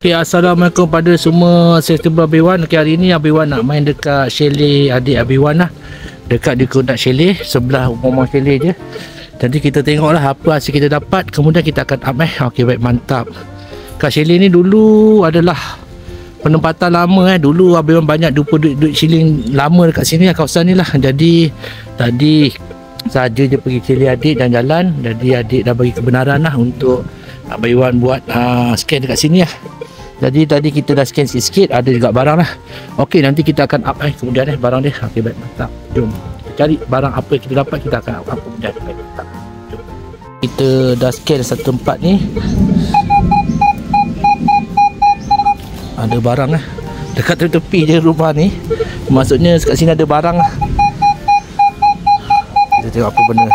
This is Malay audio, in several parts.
Okay, Assalamualaikum pada semua subscriber Abiwan. Okay, hari ni Abiwan nak main dekat chalet adik Abiwan lah. Dekat di Kodak chalet, sebelah rumah chalet je. Jadi kita tengoklah apa hasil kita dapat. Kemudian kita akan up Okay, baik, mantap. Kat chalet ni dulu adalah penempatan lama Dulu Abiwan banyak jumpa duit shilling lama dekat sini lah, kawasan ni lah. Jadi tadi saja je pergi chalet adik dan jalan. Jadi adik dah bagi kebenaran lah untuk Abiwan buat scan dekat sini lah. Jadi tadi kita dah scan sikit-sikit, ada juga barang lah. Okey, nanti kita akan up kemudian barang dia. Okey, baik, mantap. Jom kita cari barang apa yang kita dapat, kita akan up kemudian. Baik, mantap. Jom. Kita dah scan satu tempat ni. Ada barang lah. Dekat tepi je rumah ni. Maksudnya kat sini ada barang lah. Kita tengok apa benda.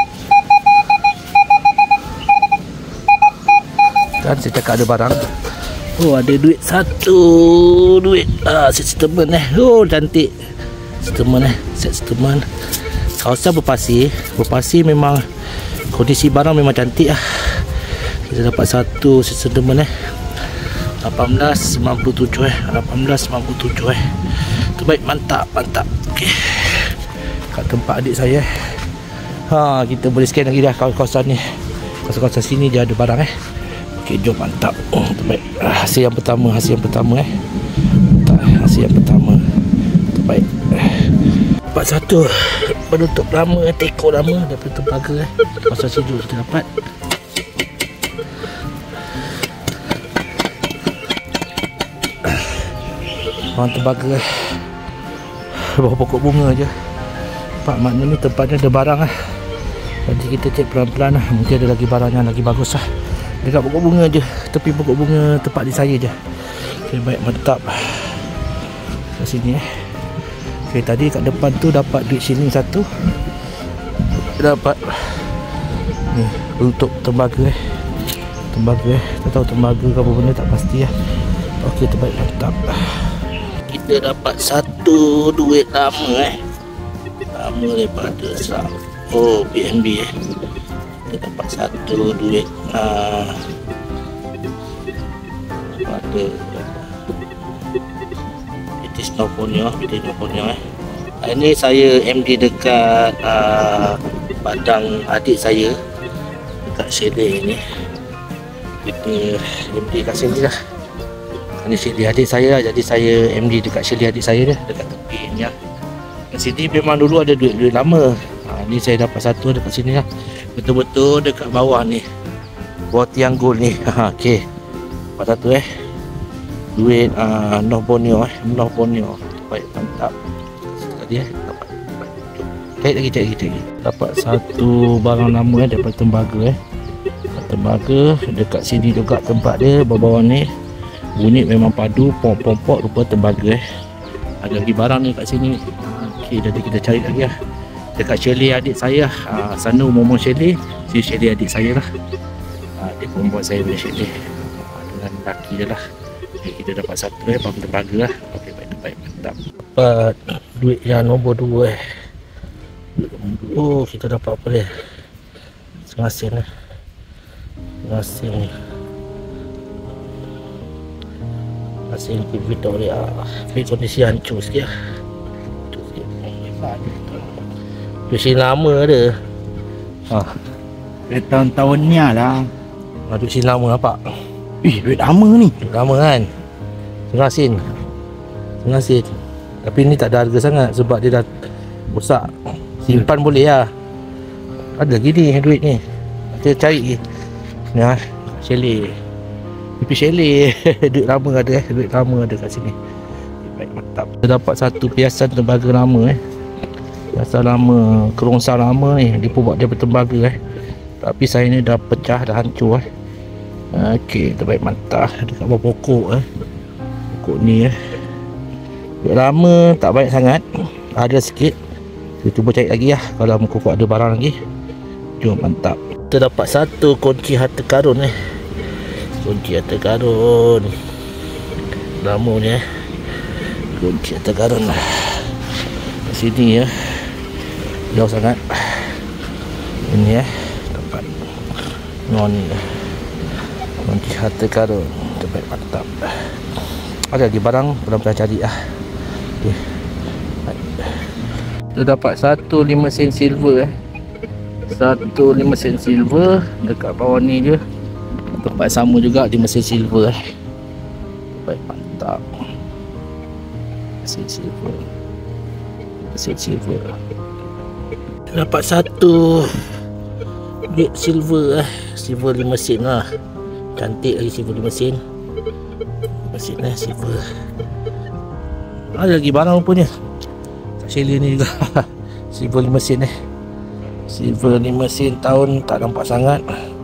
Kan saya cakap ada barang. Oh, ada duit satu. Duit set settlement Oh, cantik settlement set settlement. Kawasan berpasir. Berpasir memang kondisi barang memang cantik lah. Kita dapat satu set settlement 1897 1897 Terbaik, mantap, mantap. Okey, kat tempat adik saya. Kita boleh scan lagi dah kawasan ni. Kawasan sini dia ada barang Okey, jom, mantap. Terbaik. Hasil yang pertama, hasil yang pertama hasil yang pertama. Terbaik. Dapat satu penutup lama, teko lama daripada tembaga kawasan sini kita dapat. Tembaga bawah pokok bunga je. Nampak, maknanya tempatnya ada barang lah. Jadi kita cek pelan-pelan lah. Mungkin ada lagi barang yang lagi bagus lah. Dekat pokok bunga je, tepi pokok bunga tempat di saya je. Okay, baik, mantap. Kat sini Okay, tadi kat depan tu dapat duit shilling satu. Dapat ni untuk tembaga tembaga tak tahu tembaga ke apa benda, tak pasti lah. Okey, terbaik, mantap. Kita dapat satu duit lama lama daripada BNB Kita dapat satu duit pada British Noponia. Ini saya MD dekat padang adik saya dekat chalet ni. Kita MD kat sini lah. Ini chalet adik saya, jadi saya MD dekat chalet adik saya dia, dekat tepi ni lah. Kat sini memang dulu ada duit-duit lama. Ni saya dapat satu dekat sini lah. Betul-betul dekat bawah ni, bawah tiang gol ni. Okey, dapat satu duit Noponio Baik, mantap. Tadi dapat. Cari lagi. Dapat satu barang lama daripada tembaga tembaga dekat sini juga tempat dia, bawah ni. Bunyi memang padu, pom-pom-pok rupa tembaga Ada lagi barang ni kat sini. Okey, jadi kita cari lagi lah. Dekat chalet adik saya, sana umum chalet, sini chalet adik saya lah. Dia perempuan saya punya chalet dengan lelaki je lah. Okay, kita dapat satu bang tembaga lah. Okey, baik, mantap. Dapat duit yang nombor 2 Oh, kita dapat apa dia? Setengah sen Hasil Victoria. Tapi kondisi hancur sikit lah. Duit lama ada. Duit tahun-tahun ni lah. Duit lama nampak. Duit lama ni. Duit lama kan. Setengah sen. Tapi ni tak ada harga sangat sebab dia dah rosak. Simpan boleh lah. Ada lagi ni duit ni. Kita cari ni chalet. Tapi chalet duit lama ada duit lama ada kat sini. Baik, mantap. Kita dapat satu piasan tembaga lama piasan lama, kerongsang lama ni. Dia pun buat dia bertembaga tapi saya ni dah pecah, dah hancur Okey, terbaik, mantap. Dekat bawah pokok pokok ni duit lama, tak banyak sangat, ada sikit. Kita cuba cari lagi lah kalau pokok ada barang lagi. Jom, mantap. Kita dapat satu kunci harta karun kunci harta karun lama ni kunci harta karun kat sini jauh sangat ini dapat non harta karun Baik, mantap. Ada lagi barang, mudah-mudahan cari lah. Okay. Kita dapat 1.5 sen silver 1.5 sen silver dekat bawah ni je. Tempat sama juga 5 sen silver Baik, mantap. Sen silver. Sen silver. Dapat satu duit silver silver 5 sen lah. Cantik lagi silver 5 sen. 5 sen silver. Ada lagi barang rupanya kat Shelley ni juga. Silver 5 sen silver 5 sen tahun tak nampak sangat.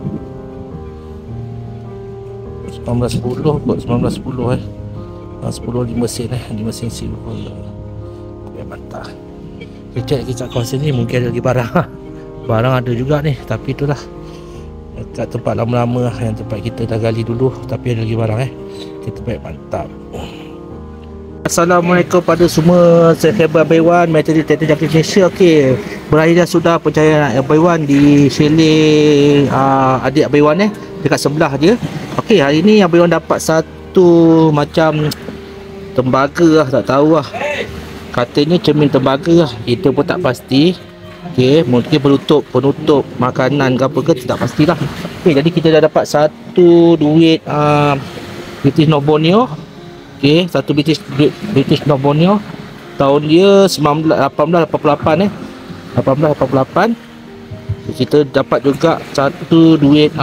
1910 kot, 1910 10 5 sen 5 sen silver. Ya, mantap. Kecek lagi kat kawasan ni mungkin ada lagi barang. Barang ada juga ni, tapi itulah dekat tempat lama-lama yang tempat kita dah gali dulu, tapi ada lagi barang Kita baik, mantap. Assalamualaikum pada semua subscriber Abaiwan Metode Detector Jangkit Malaysia. Okey, berakhir sudah pencarian Abaiwan di Shelley adik Abaiwan dekat sebelah dia. Okey, hari ni Abaiwan dapat satu macam tembaga tak tahu katanya cermin tembaga kita pun tak pasti. Okey, mungkin penutup makanan ke apa ke, tidak pastilah. Okey, jadi kita dah dapat satu duit British North Borneo. Okey, satu British North Borneo. Tahun dia 1888 1888. Kita dapat juga satu duit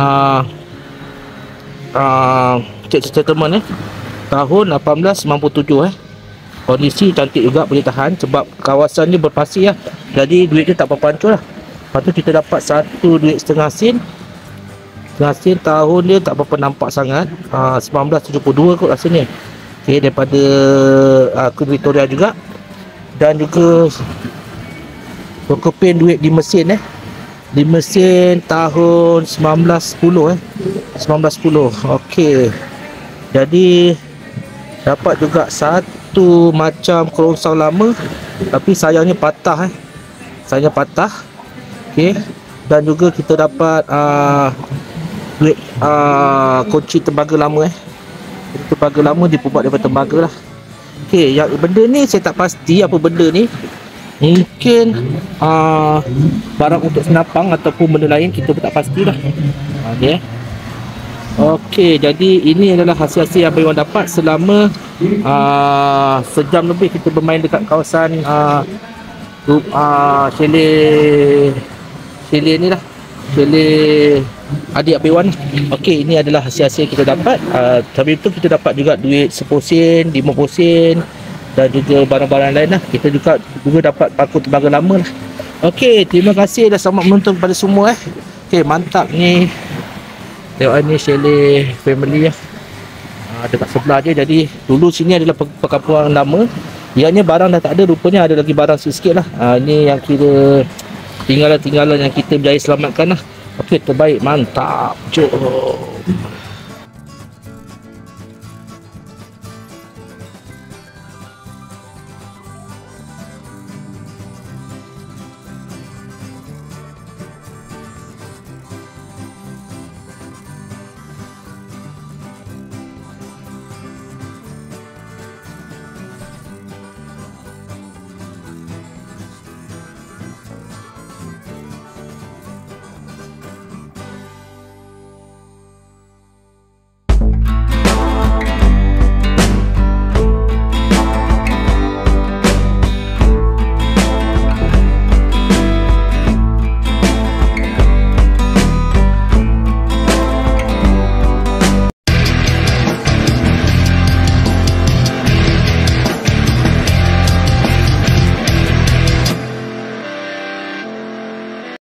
check settlement tahun 1897 Kondisi cantik juga, boleh tahan sebab kawasan ni berpasir jadi duit dia tak apa-apa hancur lah. Lepas tu kita dapat satu duit setengah sen. Setengah sen tahun dia tak apa-apa nampak sangat. 1972 kot rasanya. Okey, daripada Queen Victoria juga. Dan juga Pokopin duit 5 sen 5 sen tahun 1910 1910. Okey. Jadi dapat juga satu macam kerongsang lama tapi sayangnya patah sayangnya patah. Okey, dan juga kita dapat duit kunci tembaga lama tembaga lama dibuat daripada tembaga lah. Okey, yang benda ni saya tak pasti apa benda ni. Mungkin barang untuk senapang ataupun benda lain, kita pun tak pastilah. Okey, jadi ini adalah hasil-hasil yang Abaiwan dapat selama sejam lebih kita bermain dekat kawasan Shelley ni lah. Shelley adik Abaiwan. Okey, ini adalah hasil-hasil kita dapat. Tapi itu kita dapat juga duit 10 sen, 50 sen dan juga barang-barang lain lah. Kita juga dapat paku tembaga lama lah. Okey, terima kasih dah selamat menonton kepada semua Okey, mantap ni. Tengok ni Shelley family dekat sebelah dia. Jadi dulu sini adalah perkampungan lama. Ianya barang dah tak ada, rupanya ada lagi barang sikit lah. Ini yang kira tinggalan-tinggalan yang kita berjaya selamatkan lah. Okey, terbaik, mantap. Jom.